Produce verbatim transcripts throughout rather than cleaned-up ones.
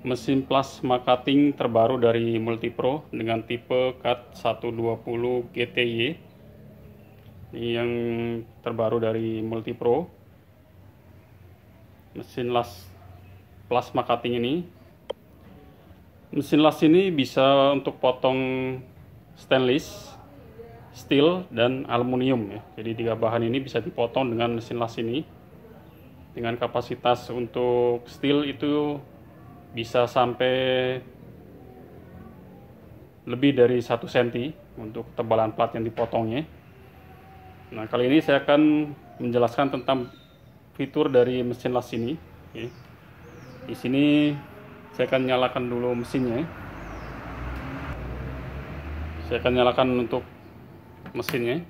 mesin plasma cutting terbaru dari Multipro dengan tipe cut seratus dua puluh G T Y. Ini yang terbaru dari Multipro. Mesin las plasma cutting ini. Mesin las ini bisa untuk potong stainless, steel, dan aluminium ya. Jadi tiga bahan ini bisa dipotong dengan mesin las ini. Dengan kapasitas untuk steel itu bisa sampai lebih dari satu sentimeter untuk tebalan plat yang dipotongnya. Nah, kali ini saya akan menjelaskan tentang fitur dari mesin las ini. Oke. Di sini saya akan nyalakan dulu mesinnya. Saya akan nyalakan untuk mesinnya.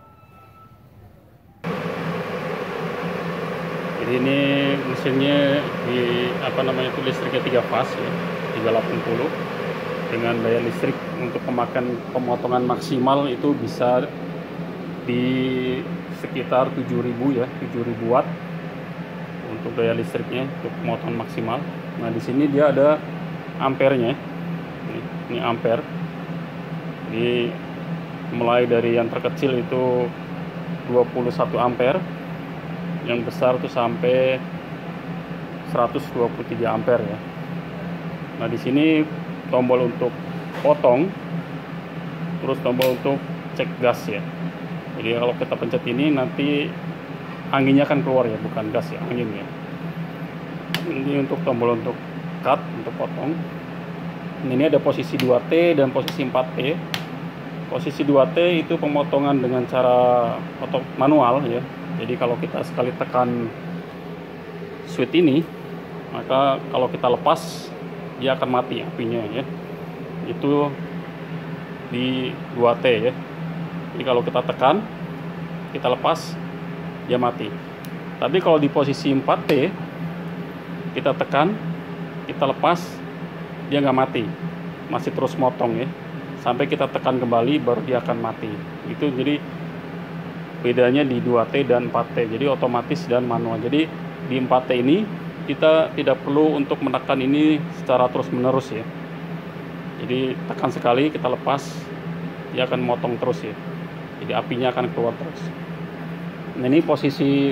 Jadi ini mesinnya di apa namanya itu listriknya tiga fase ya, tiga ratus delapan puluh dengan daya listrik untuk pemakaian pemotongan maksimal itu bisa di sekitar tujuh ribu ya, tujuh ribu watt untuk daya listriknya untuk pemotongan maksimal. Nah, di sini dia ada ampernya. Ini, ini ampere. Ini mulai dari yang terkecil itu dua puluh satu ampere, yang besar tuh sampai seratus dua puluh tiga ampere ya. Nah, di sini tombol untuk potong, terus tombol untuk cek gas ya. Jadi kalau kita pencet ini nanti anginnya akan keluar ya, bukan gas ya, angin ya. Ini untuk tombol untuk cut, untuk potong. Ini ada posisi dua T dan posisi empat T. Posisi dua T itu pemotongan dengan cara otot manual ya. Jadi kalau kita sekali tekan switch ini, maka kalau kita lepas dia akan mati apinya ya. Itu di dua T ya. Jadi kalau kita tekan, kita lepas, dia mati. Tapi kalau di posisi empat T, kita tekan, kita lepas, dia nggak mati, masih terus motong ya. Sampai kita tekan kembali, baru dia akan mati. Itu jadi bedanya di dua T dan empat T, jadi otomatis dan manual. Jadi di empat T ini kita tidak perlu untuk menekan ini secara terus menerus ya. Jadi tekan sekali, kita lepas, dia akan motong terus ya. Jadi apinya akan keluar terus. Nah, ini posisi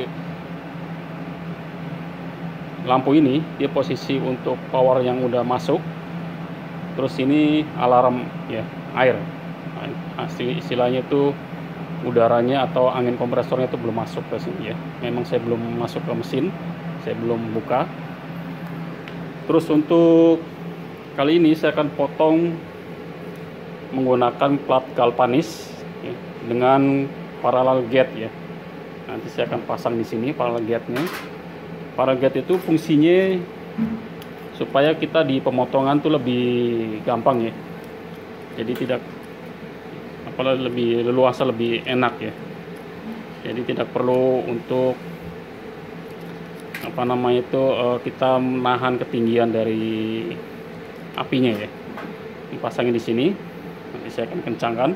lampu ini, dia posisi untuk power yang udah masuk. Terus ini alarm ya, air. Nah, istilahnya itu udaranya atau angin kompresornya itu belum masuk ke sini ya. Memang saya belum masuk ke mesin, saya belum buka. Terus untuk kali ini saya akan potong menggunakan plat galvanis ya, dengan parallel gate ya. Nanti saya akan pasang di sini parallel gate-nya. Parallel gate itu fungsinya supaya kita di pemotongan tuh lebih gampang ya. Jadi tidak apalagi lebih leluasa, lebih enak ya. Jadi tidak perlu untuk apa namanya itu kita menahan ketinggian dari apinya ya. Dipasangin di sini. Nanti saya akan kencangkan.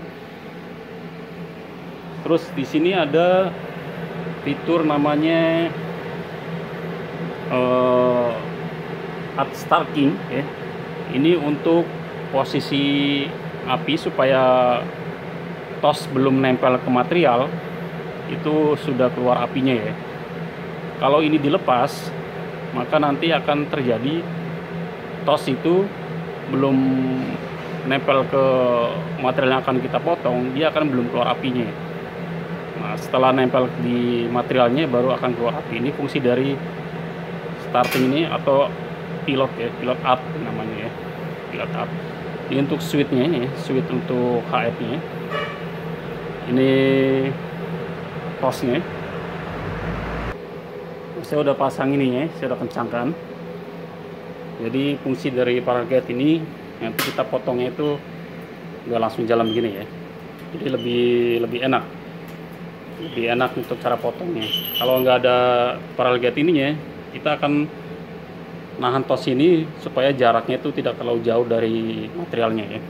Terus di sini ada fitur namanya uh, hot starting ya. Ini untuk posisi api supaya tos belum nempel ke material itu sudah keluar apinya ya. Kalau ini dilepas, maka nanti akan terjadi tos itu belum nempel ke material yang akan kita potong, dia akan belum keluar apinya. Nah, setelah nempel di materialnya baru akan keluar api. Ini fungsi dari starting ini atau pilot ya, pilot up namanya ya, pilot up. Ini untuk switchnya ini, switch untuk H F-nya. Ini tosnya. Saya udah pasang ininya, saya udah kencangkan. Jadi fungsi dari parallel gate ini nanti kita potongnya itu nggak langsung jalan begini ya. Jadi lebih lebih enak, lebih enak untuk cara potongnya. Kalau nggak ada parallel gate ininya, kita akan nahan tos ini supaya jaraknya itu tidak terlalu jauh dari materialnya ya.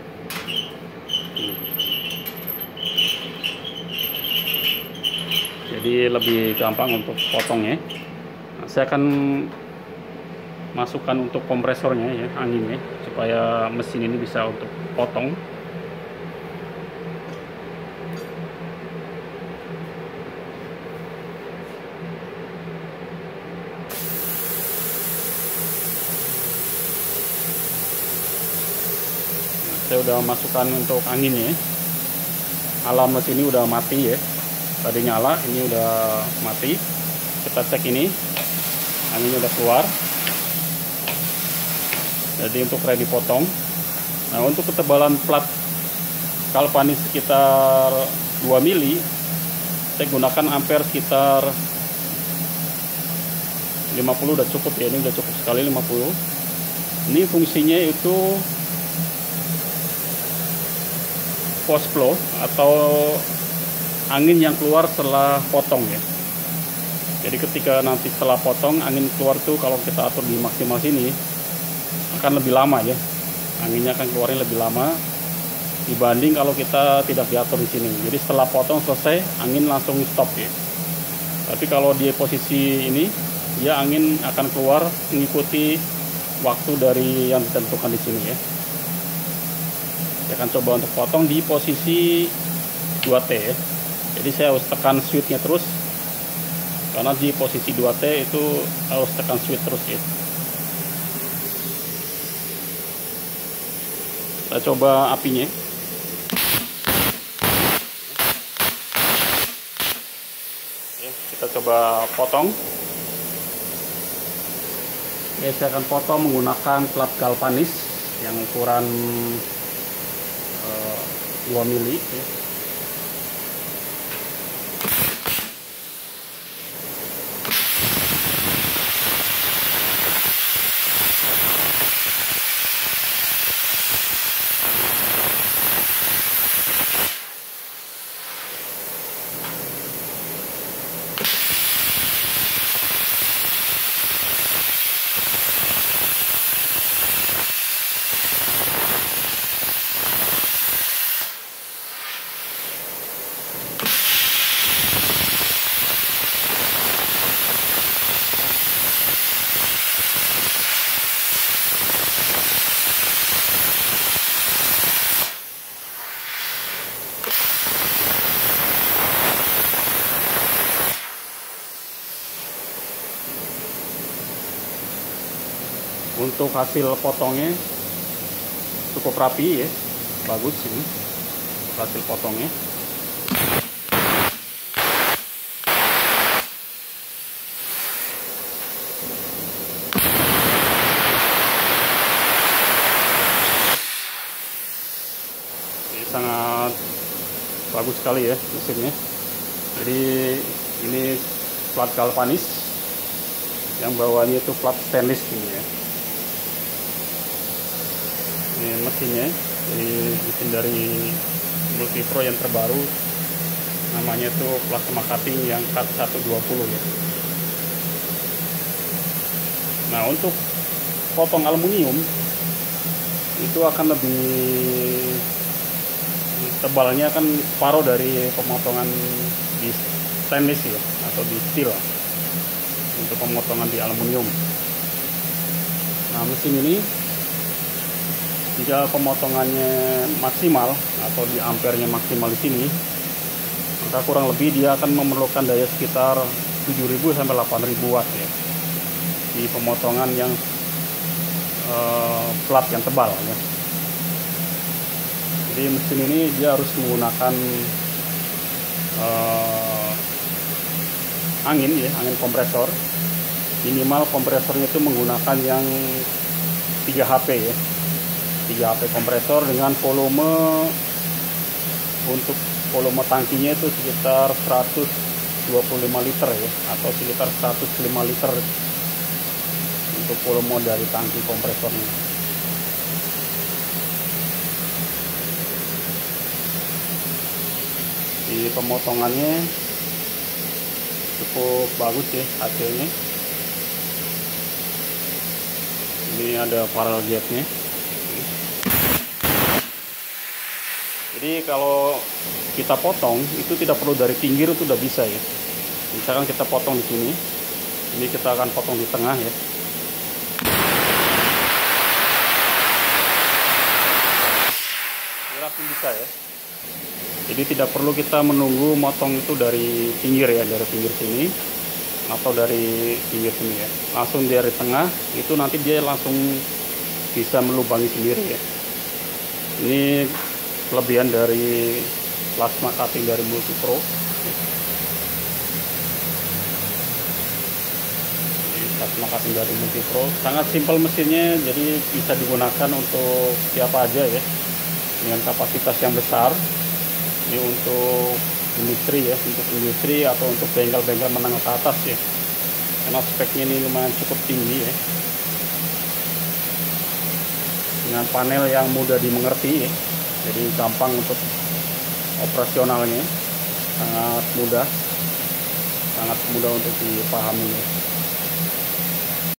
Jadi lebih gampang untuk potongnya. Nah, saya akan masukkan untuk kompresornya ya, anginnya, supaya mesin ini bisa untuk potong. Nah, saya udah masukkan untuk anginnya. Alarm mesin ini udah mati ya, tadi nyala, ini udah mati. Kita cek ini, anginnya udah keluar, jadi untuk ready potong. Nah, untuk ketebalan plat galvanis sekitar dua mili, saya gunakan ampere sekitar lima puluh, udah cukup ya, ini udah cukup sekali lima puluh. Ini fungsinya itu post flow atau angin yang keluar setelah potong ya. Jadi ketika nanti setelah potong, angin keluar tuh kalau kita atur di maksimal sini akan lebih lama ya. Anginnya akan keluarnya lebih lama dibanding kalau kita tidak diatur di sini. Jadi setelah potong selesai, angin langsung stop ya. Tapi kalau di posisi ini, ya angin akan keluar mengikuti waktu dari yang ditentukan di sini ya. Saya akan coba untuk potong di posisi dua T ya. Jadi saya harus tekan switch-nya terus, karena di posisi dua T itu harus tekan switch terus ya. Kita coba apinya. Oke, kita coba potong. Oke, saya akan potong menggunakan plat galvanis yang ukuran uh, dua mili ya. Untuk hasil potongnya cukup rapi ya, bagus ini hasil potongnya. Ini sangat bagus sekali ya mesinnya. Jadi ini plat galvanis, yang bawahnya itu plat stainless ini ya. Ini mesinnya, ini mesin dari Multipro yang terbaru, namanya itu plasma cutting yang cut seratus dua puluh ya. Nah, untuk potong aluminium itu akan lebih tebalnya, akan separuh dari pemotongan di stainless ya, atau di steel untuk pemotongan di aluminium. Nah, mesin ini jika pemotongannya maksimal atau di ampernya maksimal di sini, maka kurang lebih dia akan memerlukan daya sekitar tujuh ribu sampai delapan ribu watt ya, di pemotongan yang eh, plat yang tebal ya. Jadi mesin ini dia harus menggunakan eh, angin ya, angin kompresor. Minimal kompresornya itu menggunakan yang tiga H P ya, tiga H P kompresor dengan volume, untuk volume tangkinya itu sekitar seratus dua puluh lima liter ya, atau sekitar seratus lima liter untuk volume dari tangki kompresornya. Di pemotongannya cukup bagus ya hasilnya. Ini ada parallel gap-nya. Jadi kalau kita potong itu tidak perlu dari pinggir, itu udah bisa ya. Misalkan kita potong di sini, ini kita akan potong di tengah ya. Ini bisa ya. Jadi tidak perlu kita menunggu motong itu dari pinggir ya, dari pinggir sini atau dari pinggir sini ya. Langsung dari tengah, itu nanti dia langsung bisa melubangi sendiri ya. Ini kelebihan dari plasma cutting dari Multipro. Ini plasma cutting dari Multipro, sangat simpel mesinnya, jadi bisa digunakan untuk siapa aja ya, dengan kapasitas yang besar. Ini untuk industri ya, untuk industri atau untuk bengkel-bengkel menengah ke atas ya, karena speknya ini lumayan cukup tinggi ya, dengan panel yang mudah dimengerti ya. Jadi gampang untuk operasionalnya, sangat mudah sangat mudah untuk dipahami ya.